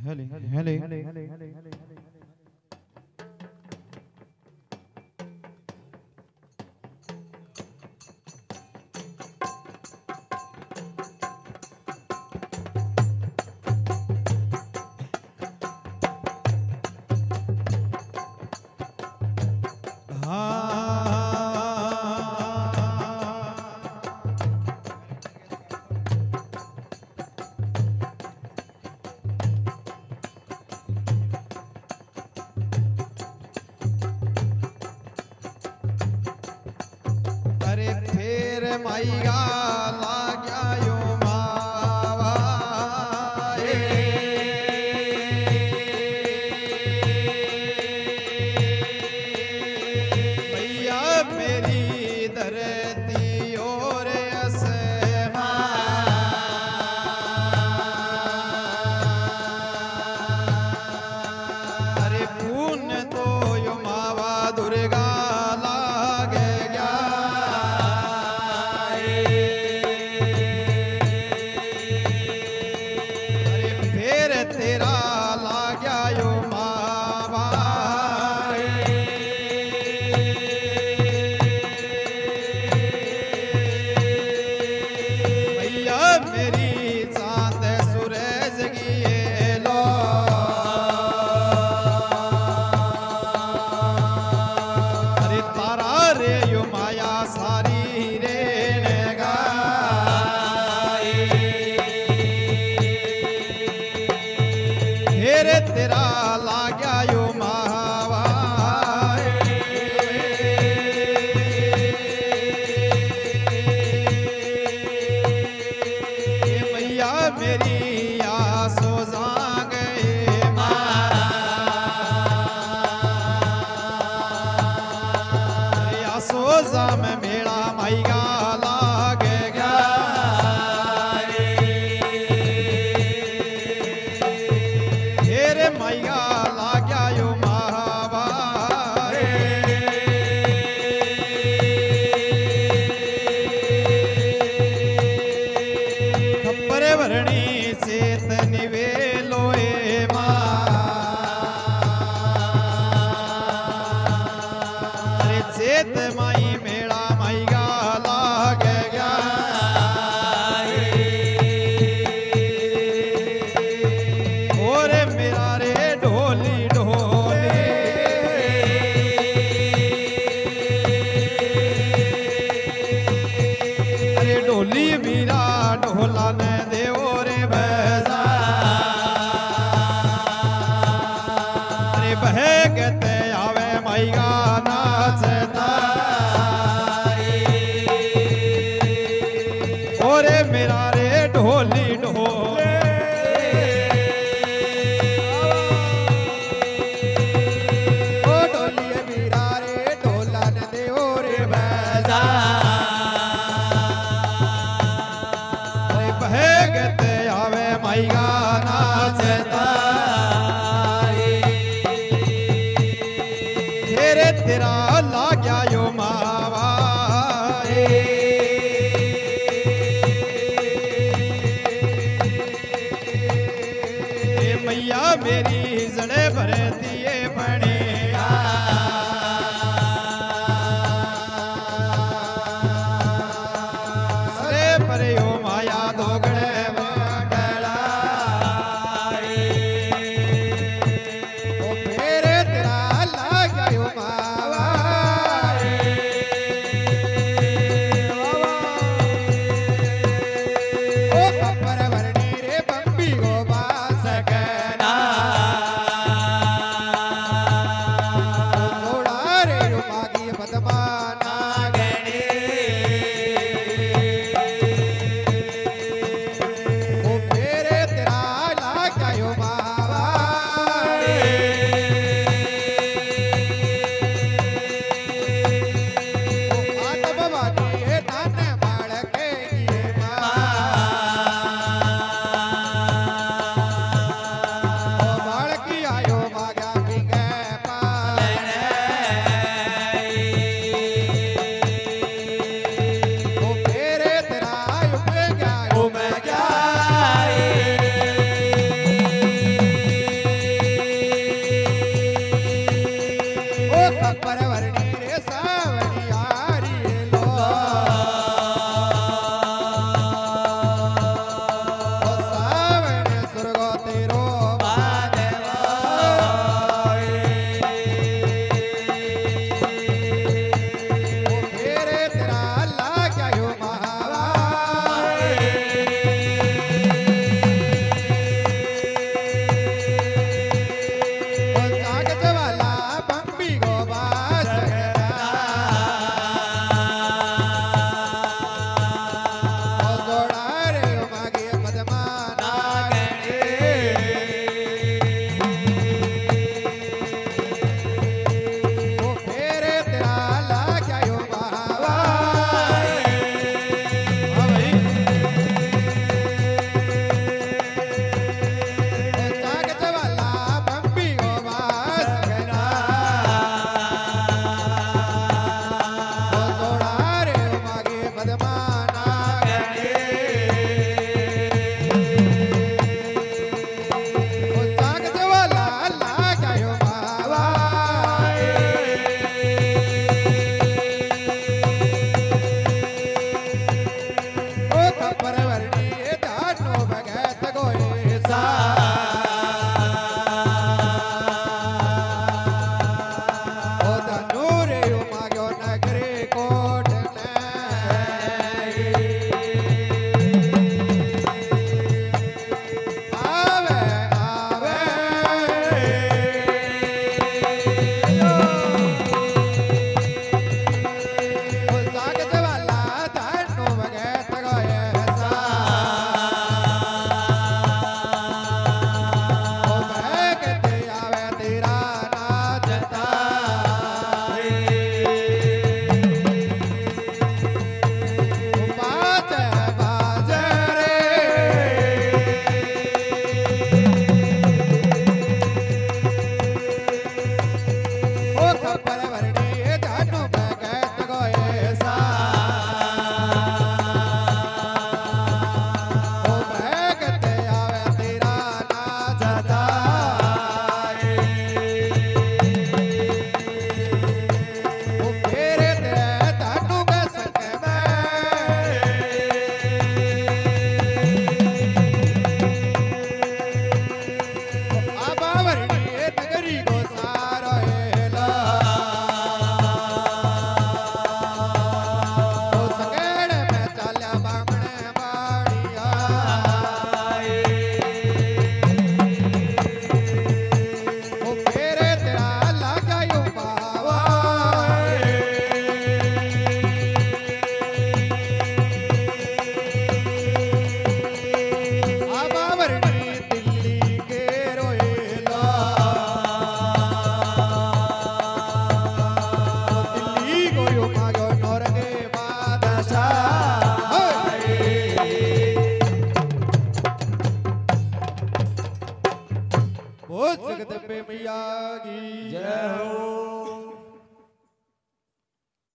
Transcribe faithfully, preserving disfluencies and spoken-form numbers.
हेले हेले माईगा लाग्या यो मावा भैया मेरी धरती और अरे पून तो यो मावा दुर्गा लागे गया तेरा लाग्या यो मावा भैया मेरी चांद सूरज की लो अरे तारा रे यो माया सारी रे तेरे तेरा लाग्या यो मावा मैया मेरी आसो जाग आसो जा में मेरा माईगा लाग गया माईगा लाग्या यो मावा खप्पर भरणी चेत निवेलो अरे चेत माई मेला माईगा लाग गया और मेरा रे ढोली ढोली अरे ढोली मीरा ढोला ने देवो रे बजा अरे बहगते आवे माईगा नाचता और मेरा रे ढोली ढोली बहगते आवे माईगा नाचता तेरे तेरा लाग्या यो मावा मैया मेरी जड़े भरती बने पर यो माया दोगड़े मंगला ओ फेरे तेरा लाग्या यो मावा परवरणी रे सावरियारी लो ओ सावण सुरगो तेरो बादवाए ओ फेरे तेरा अल्लाह क्या यो महावाए ओ जागत वाला बम्बी गो बास ओ जोड़ा रे मागे मदमाना ओ फेरे तेरा ला क्या यो महावाए हाँ भाई ओ जागत वाला बम्बी गो बास ओ जोड़ा रे मागे मदमाना ओ जागत वाला ला क्या यो महावाए ओ परवरणी दानो भगत गोए सा ओ दानो रे यो माग्यो नगरे कोट आवे आवे ओ जागत वाला दानो भगत गोए सा ओ भगत आवे तेरा नाचता ओ बाज बाज रे ओ परवरणी दानो भगत गोए सा ओ भगत आवे तेरा नाचता ओ फेरे तेरे दानो बसक में आबावरणी नगरी को सारो हेला ओ सगेड़ में चाल्या बामणे बाड़िया ओ फेरे तेरा लागा यो बावाए आबावरणी दिल्ली के रोएला ओ दिल्ली को यो मागो नौरगे बादशाह ओ जगत पे मैया की जय हो।